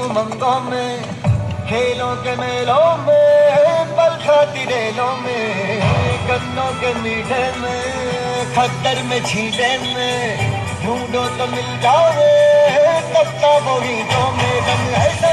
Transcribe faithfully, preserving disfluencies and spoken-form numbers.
उमंगों में, खेलों के मेलों में, पल खाती रेलों में, गन्नों के मीठे में, खद्दर में छींटे में, ढूंढो तो मिल जाओगे, तब वो गीतों में रंग है।